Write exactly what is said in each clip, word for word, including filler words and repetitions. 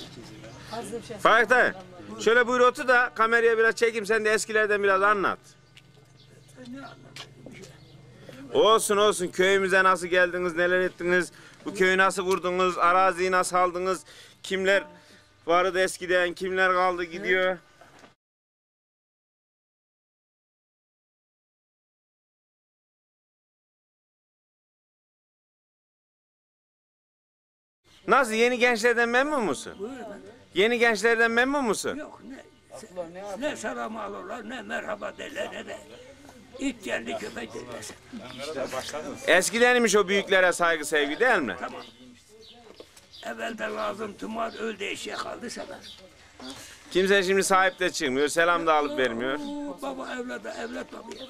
Faik dayı, şöyle buyur otur da kameraya biraz çekeyim, sen de eskilerden biraz anlat. Olsun olsun, köyümüze nasıl geldiniz, neler ettiniz, bu köyü nasıl vurdunuz, araziyi nasıl aldınız, kimler vardı eskiden, kimler kaldı gidiyor. Nasıl, yeni gençlerden memnun musun? Buyur efendim. Yeni gençlerden memnun musun? Yok ne, ne selam alırlar, ne merhaba derler, ne de it geldi köpek derler. Eskidenmiş o büyüklere saygı sevgi değil mi? Tamam. Evvelde lazım tımar öldü eşeğe kaldı sever. Kimse şimdi sahip de çıkmıyor, selam da alıp vermiyor. Oo, baba evlada, evlat babaya.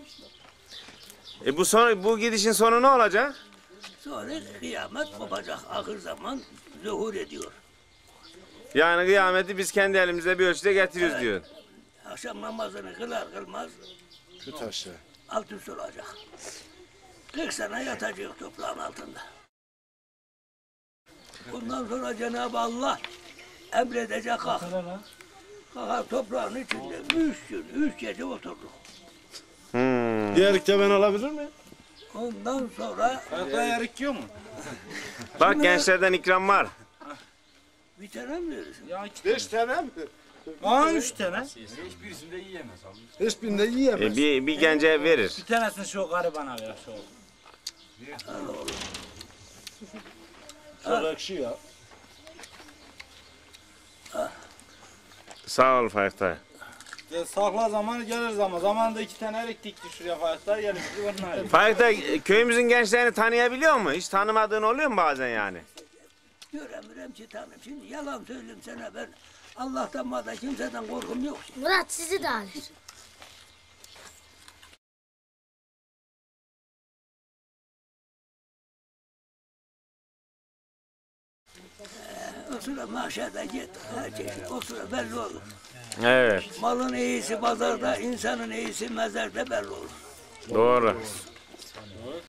E bu son, bu gidişin sonu ne olacak? Sonra kıyamet kopacak, ahir zaman zuhur ediyor. Yani kıyameti biz kendi elimizde bir ölçüde getiriyoruz Evet. diyor. Akşam namazını kılar kılmaz Kötü aşağı. alt üst olacak. kırk sene yatacak toprağın altında. Ondan sonra Cenab-ı Allah emredecek kalk. Kalkar toprağın içinde üç gün, üç gece oturduk. Hmm. Diğer ikte ben alabilir miyim? Ondan sonra Hatta erik yiyor mu? Bak gençlerden ikram var. bir tane mi verirsin? Beş tane mi? Aa üç tane. Hiçbirisini de yiyemez abi. Hiçbirinde yiyemez. E bir, bir gence verir. Bir tanesini şu garibana ver şu. Çok ekşi ya. Sağ ol Faik dayı. Ya, sakla zamanı gelir zaman. Zamanında iki tane erik dikti şuraya fayaklar gelip onlar. Faik dayı, köyümüzün gençlerini tanıyabiliyor mu? Hiç tanımadığın oluyor mu bazen yani? Göremiyorum ki tanım. Şimdi yalan söyleyeyim sana ben. Allah'tan bana kimseden korkum yok. Murat sizi de alır. O sıra maşada git. Her çeşit. O sıra belli olur. Evet, Malın iyisi pazarda, insanın iyisi mezarda belli olur. doğru.